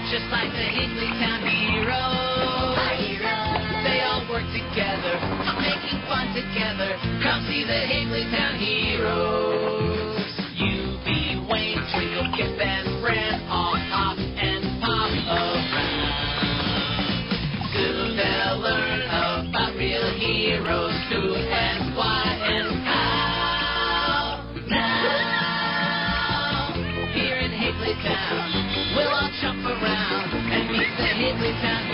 just like the Higglytown Heroes. Our heroes. They all work together, making fun together. Come see the Higglytown Heroes. You be Wayne, Twinkle, Kip, and Fran, all hop and pop around. Soon they'll learn about real heroes, who and why and how. Now, here in Higglytown, we'll all jump around and meet the Higglytown